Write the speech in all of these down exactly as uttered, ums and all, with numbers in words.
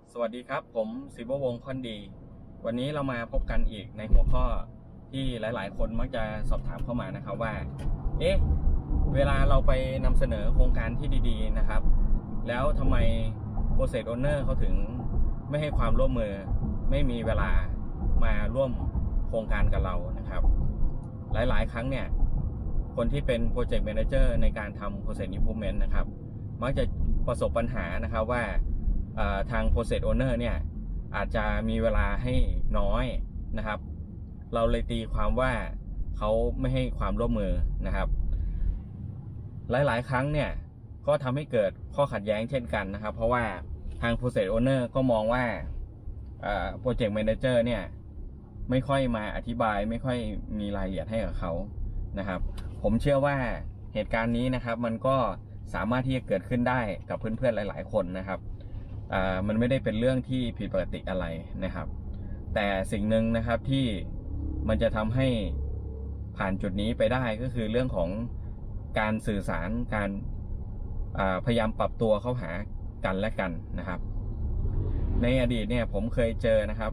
สวัสดีครับผมศิววงศ์ค่อนดีวันนี้เรามาพบกันอีกในหัวข้อที่หลายๆคนมักจะสอบถามเข้ามานะครับว่าเอ๊ะเวลาเราไปนำเสนอโครงการที่ดีๆนะครับแล้วทำไม Process Owner เขาถึงไม่ให้ความร่วมมือไม่มีเวลามาร่วมโครงการกับเรานะครับหลายๆครั้งเนี่ยคนที่เป็น Project Manager ในการทำ Process Improvement นะครับมักจะประสบปัญหานะครับว่าทาง Process Owner เนี่ยอาจจะมีเวลาให้น้อยนะครับเราเลยตีความว่าเขาไม่ให้ความร่วมมือนะครับหลายๆครั้งเนี่ยก็ทำให้เกิดข้อขัดแย้งเช่นกันนะครับเพราะว่าทาง Process Owner ก็มองว่า Project Manager เนี่ยไม่ค่อยมาอธิบายไม่ค่อยมีรายละเอียดให้กับเขานะครับผมเชื่อว่าเหตุการณ์นี้นะครับมันก็สามารถที่จะเกิดขึ้นได้กับเพื่อนๆหลายๆคนนะครับอ่ามันไม่ได้เป็นเรื่องที่ผิดปกติอะไรนะครับแต่สิ่งหนึ่งนะครับที่มันจะทำให้ผ่านจุดนี้ไปได้ก็คือเรื่องของการสื่อสารการพยายามปรับตัวเข้าหากันและกันนะครับในอดีตเนี่ยผมเคยเจอนะครับ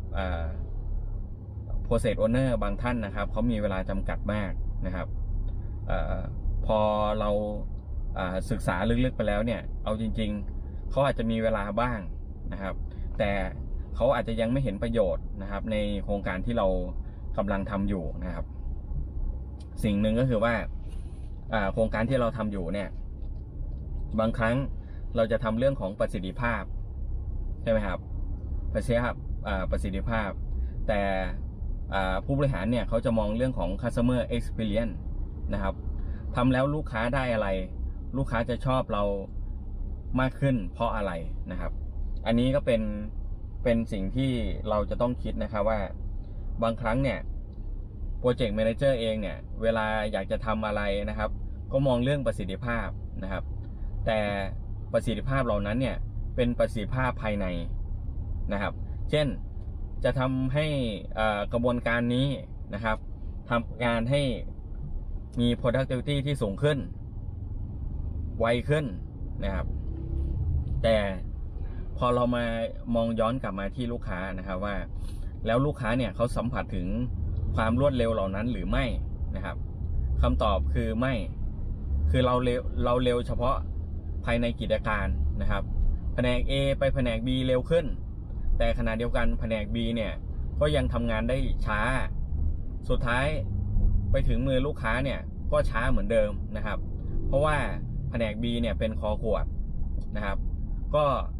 Process Owner บางท่านนะครับเขามีเวลาจำกัดมากนะครับอพอเราศึกษาลึกๆไปแล้วเนี่ยเอาจริงๆเขาอาจจะมีเวลาบ้างนะครับแต่เขาอาจจะยังไม่เห็นประโยชน์นะครับในโครงการที่เรากำลังทำอยู่นะครับสิ่งหนึ่งก็คือว่าโครงการที่เราทำอยู่เนี่ยบางครั้งเราจะทำเรื่องของประสิทธิภาพใช่ไหมครับประสิทธิภาพประสิทธิภาพแต่ผู้บริหารเนี่ยเขาจะมองเรื่องของ customer experience นะครับทำแล้วลูกค้าได้อะไรลูกค้าจะชอบเรามากขึ้นเพราะอะไรนะครับอันนี้ก็เป็นเป็นสิ่งที่เราจะต้องคิดนะครับว่าบางครั้งเนี่ยโปรเจกต์แมเนเจอร์เองเนี่ยเวลาอยากจะทำอะไรนะครับก็มองเรื่องประสิทธิภาพนะครับแต่ประสิทธิภาพเหล่านั้นเนี่ยเป็นประสิทธิภาพภายในนะครับเช่นจะทำให้กระบวนการนี้นะครับทำงานให้มี productivity ที่สูงขึ้นไวขึ้นนะครับแต่พอเรามามองย้อนกลับมาที่ลูกค้านะครับว่าแล้วลูกค้าเนี่ยเขาสัมผัสถึงความรวดเร็วเหล่านั้นหรือไม่นะครับคำตอบคือไม่คือเราเร็วเราเร็วเฉพาะภายในกิจการนะครับแผนก A ไปแผนก B เร็วขึ้นแต่ขณะเดียวกันแผนก B เนี่ยก็ยังทำงานได้ช้าสุดท้ายไปถึงมือลูกค้าเนี่ยก็ช้าเหมือนเดิมนะครับเพราะว่าแผนก B เนี่ยเป็นคอขวดนะครับก็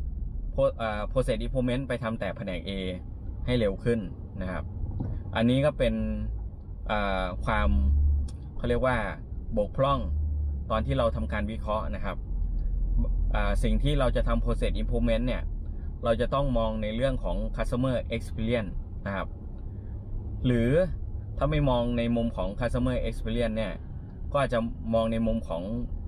Process Improvement ไปทำแต่แผนก A ให้เร็วขึ้นนะครับอันนี้ก็เป็นความเขาเรียกว่าบกพร่องตอนที่เราทำการวิเคราะห์นะครับสิ่งที่เราจะทำ Process Improvement เนี่ยเราจะต้องมองในเรื่องของ Customer Experience นะครับหรือถ้าไม่มองในมุมของ Customer Experience เนี่ยก็อาจจะมองในมุมของ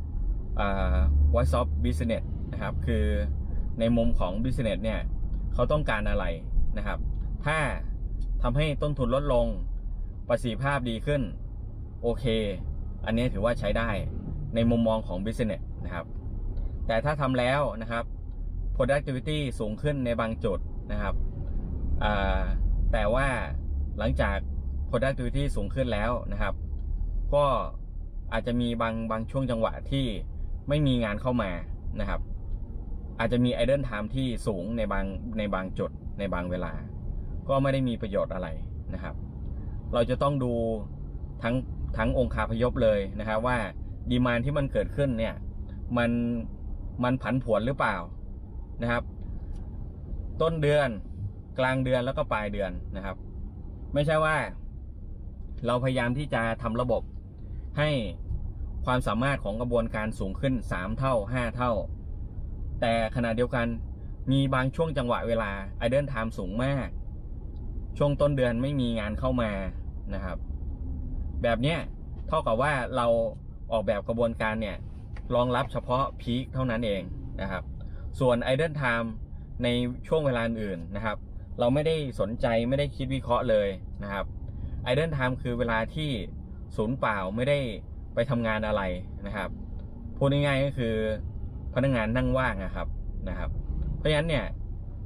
Voice of Business นะครับคือในมุมของ Business เนี่ยเขาต้องการอะไรนะครับถ้าทำให้ต้นทุนลดลงประสิทธิภาพดีขึ้นโอเคอันนี้ถือว่าใช้ได้ในมุมมองของ Business นะครับแต่ถ้าทำแล้วนะครับ productivity สูงขึ้นในบางจุดนะครับแต่ว่าหลังจาก productivity สูงขึ้นแล้วนะครับก็อาจจะมีบางบางช่วงจังหวะที่ไม่มีงานเข้ามานะครับอาจจะมี idle time ที่สูงในบางในบางจุดในบางเวลาก็ไม่ได้มีประโยชน์อะไรนะครับเราจะต้องดูทั้งทั้งองค์คาพยพเลยนะครับว่าดีมานด์ที่มันเกิดขึ้นเนี่ยมันมันผันผวนหรือเปล่านะครับต้นเดือนกลางเดือนแล้วก็ปลายเดือนนะครับไม่ใช่ว่าเราพยายามที่จะทำระบบให้ความสามารถของกระบวนการสูงขึ้นสามเท่าห้าเท่าแต่ขณะเดียวกันมีบางช่วงจังหวะเวลา idle time สูงมากช่วงต้นเดือนไม่มีงานเข้ามานะครับแบบเนี้ยเท่ากับว่าเราออกแบบกระบวนการเนี่ยรองรับเฉพาะพีคเท่านั้นเองนะครับส่วน idle time ในช่วงเวลาอื่นนะครับเราไม่ได้สนใจไม่ได้คิดวิเคราะห์เลยนะครับ idle time คือเวลาที่ศูนย์เปล่าไม่ได้ไปทำงานอะไรนะครับพูดง่ายๆก็คือพนักงานนั่งว่างนะครับนะครับเพราะฉะนั้นเนี่ย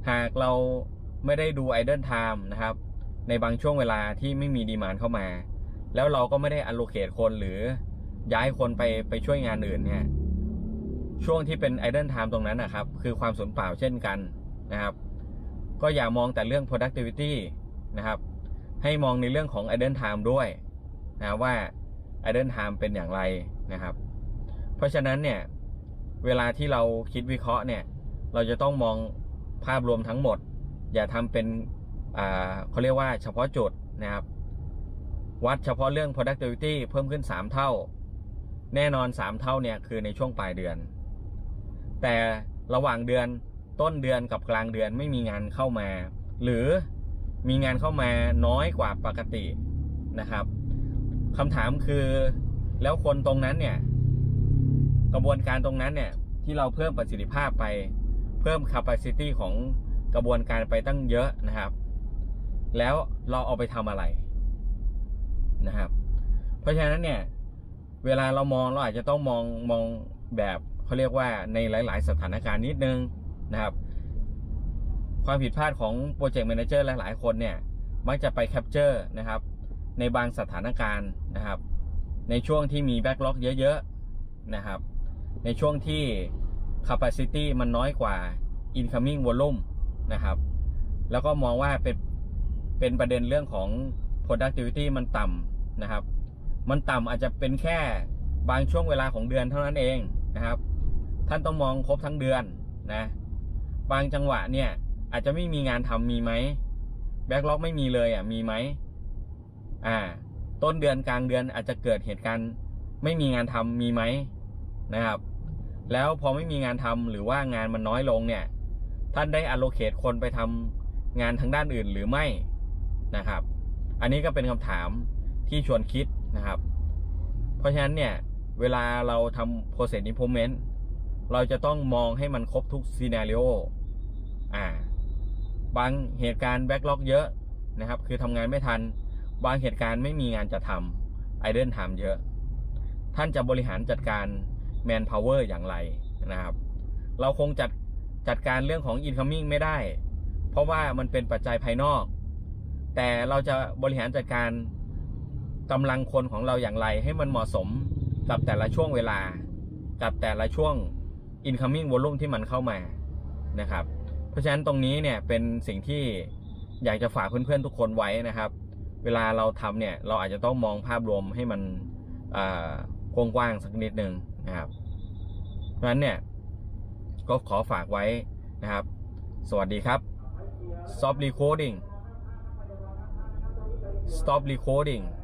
หากเราไม่ได้ดู idle time นะครับในบางช่วงเวลาที่ไม่มีดีมานด์เข้ามาแล้วเราก็ไม่ได้ allocate คนหรือย้ายคนไปไปช่วยงานอื่นเนี่ยช่วงที่เป็น idle time ตรงนั้นนะครับคือความสูญเปล่าเช่นกันนะครับก็อย่ามองแต่เรื่อง productivity นะครับให้มองในเรื่องของ idle time ด้วยนะว่า idle time เป็นอย่างไรนะครับเพราะฉะนั้นเนี่ยเวลาที่เราคิดวิเคราะห์เนี่ยเราจะต้องมองภาพรวมทั้งหมดอย่าทำเป็นอ่าเขาเรียกว่าเฉพาะจุดนะครับวัดเฉพาะเรื่อง productivity เพิ่มขึ้นสามเท่าแน่นอนสามเท่าเนี่ยคือในช่วงปลายเดือนแต่ระหว่างเดือนต้นเดือนกับกลางเดือนไม่มีงานเข้ามาหรือมีงานเข้ามาน้อยกว่าปกตินะครับคำถามคือแล้วคนตรงนั้นเนี่ยกระบวนการตรงนั้นเนี่ยที่เราเพิ่มประสิทธิภาพไปเพิ่ม capacity ของกระบวนการไปตั้งเยอะนะครับแล้วเราเอาไปทำอะไรนะครับเพราะฉะนั้นเนี่ยเวลาเรามองเราอาจจะต้องมองมองแบบเขาเรียกว่าในหลายๆสถานการณ์นิดนึงนะครับความผิดพลาดของโปรเจกต์แมเนเจอร์หลายๆคนเนี่ยมักจะไปแคปเจอร์นะครับในบางสถานการณ์นะครับในช่วงที่มีแบ็กล็อกเยอะๆนะครับในช่วงที่ capacity มันน้อยกว่า incoming volume นะครับแล้วก็มองว่าเป็นเป็นประเด็นเรื่องของ productivity มันต่ำนะครับมันต่ำอาจจะเป็นแค่บางช่วงเวลาของเดือนเท่านั้นเองนะครับท่านต้องมองครบทั้งเดือนนะบางจังหวะเนี่ยอาจจะไม่มีงานทำมีไหมแบ็กล็อกไม่มีเลยอ่ะมีไหมอ่าต้นเดือนกลางเดือนอาจจะเกิดเหตุการณ์ไม่มีงานทำมีไหมนะครับแล้วพอไม่มีงานทำหรือว่างานมันน้อยลงเนี่ยท่านได้ allocate คนไปทำงานทางด้านอื่นหรือไม่นะครับอันนี้ก็เป็นคำถามที่ชวนคิดนะครับเพราะฉะนั้นเนี่ยเวลาเราทำ process improvement เราจะต้องมองให้มันครบทุก scenario อ่าบางเหตุการณ์ backlog เยอะนะครับคือทำงานไม่ทันบางเหตุการณ์ไม่มีงานจะทำ idle time เยอะท่านจะบริหารจัดการ manpower อย่างไรนะครับเราคงจัดจัดการเรื่องของ incoming ไม่ได้เพราะว่ามันเป็นปัจจัยภายนอกแต่เราจะบริหารจัดการกำลังคนของเราอย่างไรให้มันเหมาะสมกับแต่ละช่วงเวลากับแต่ละช่วง incoming volume ที่มันเข้ามานะครับเพราะฉะนั้นตรงนี้เนี่ยเป็นสิ่งที่อยากจะฝากเพื่อนๆทุกคนไว้นะครับเวลาเราทำเนี่ยเราอาจจะต้องมองภาพรวมให้มันกว้างๆสักนิดนึงนะครับเพราะฉะนั้นเนี่ยก็ขอฝากไว้นะครับสวัสดีครับ Stop recording Stop recording